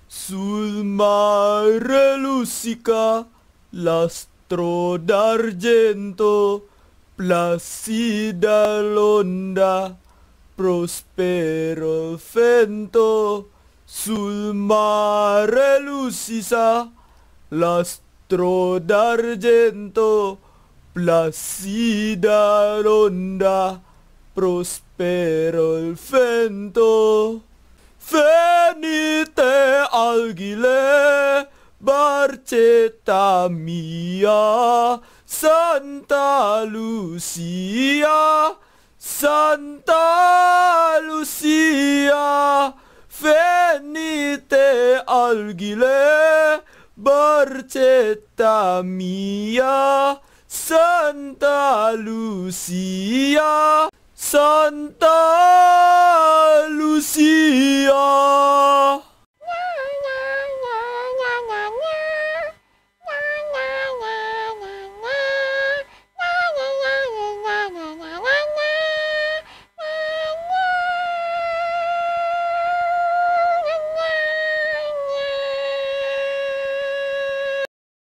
sul mare luccica l'astro d'argento, placida l'onda, prospero il vento. Sul mare luccica l'astro d'argento, placida l'onda, prospero il vento. Venite Alghile, Barcetta mia, Santa Lucia, Santa Lucia. Venite Alghile, Barcetta mia, Santa Lucia, Santa Lucia.